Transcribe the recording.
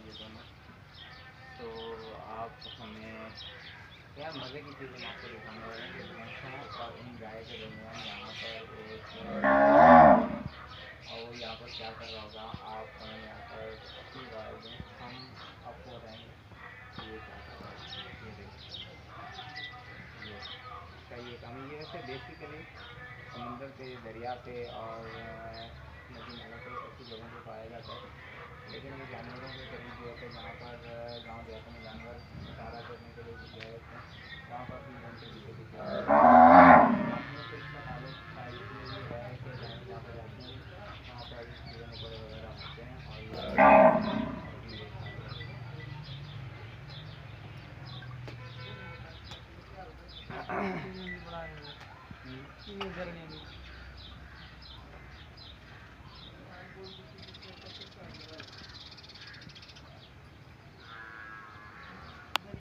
ये दोनों। तो आप हमें क्या मज़े की चीज़ हम आपको दिखाने वाले हैं कि भैंसों और इन गाय के दरमियान यहाँ पर एक और वो यहाँ पर क्या कर रहा होगा, आप हमें यहाँ पर अपनी राय दें, हम आपको बताएंगे कि ये क्या कर रहा है। ये देखिए, ये इसका ये काम है। ये वैसे बेसिकली समुंदर पे, दरिया पे और नदी नालों पे ऐसी जगहों पे पाया जाता है, लेकिन ये जानवरों के करीब भी होते हैं। जहाँ पर गांव देहातों में जानवर चारा चरने के लिए गए होते हैं, वहाँ पर भी घूमते फिरते दिखे जाते हैं।